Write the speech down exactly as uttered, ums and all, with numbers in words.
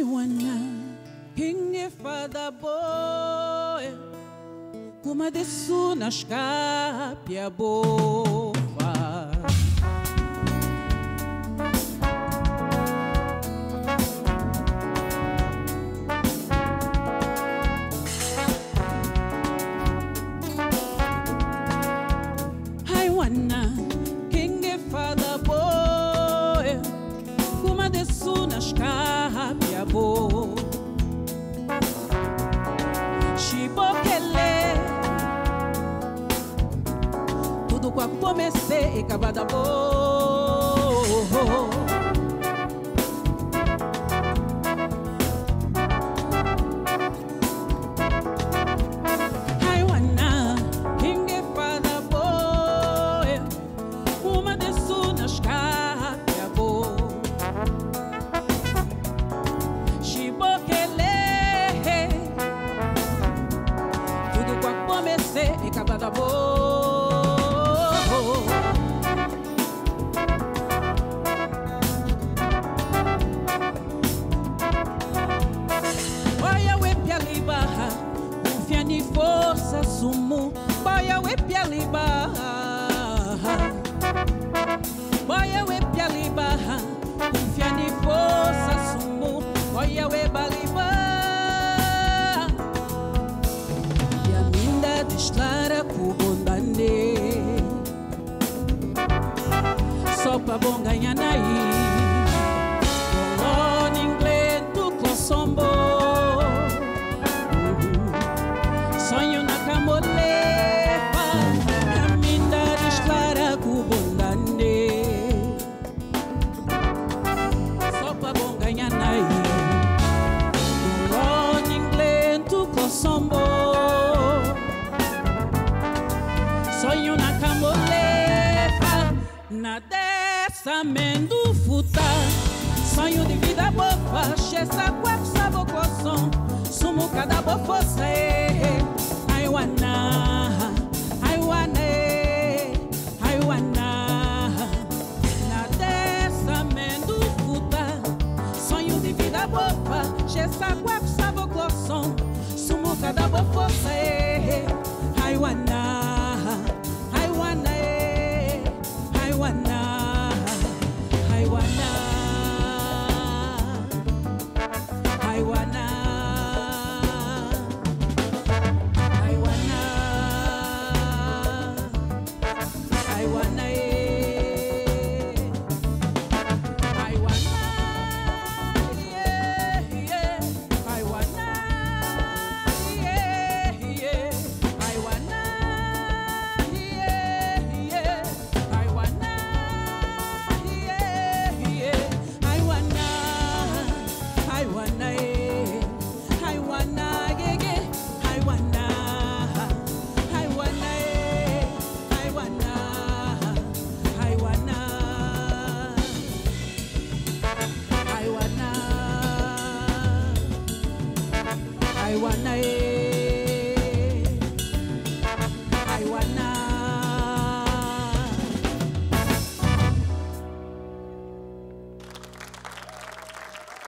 Aywana, hinge fada boy, kuma de sunas capia boa. Aywana, hinge fada boy, kuma de sunas capia boa. Chibokele, tudo com a comecei e acabada boa. Aywana, hinge fada boa, uma de sunas capia boa. Chibokele, tudo com a comecei e acabada boa. Força sumu, boia we pialiba, boia we pialiba, confia ni força sumu, boia we baliba. E a minda desclara kubondande, só pra bom ganhar naí, bolon inglês tu closombo. Sonho na camolepa, caminda desclara cubondande, só pra bom ganhar naí, bolon inglês tu closombo. Sonho na camolepa, na dessa mendufuta, sonho de vida boa, chessa quatro sabor coção, sumo cada boa força. Aywana, Aywana, Aywana, na dessa mendufuta, sonho de vida boa, chessa quatro sabor coção, sumo cada boa força. Aywana, Aywana, Aywana, Aywana, Aywana. Aywana.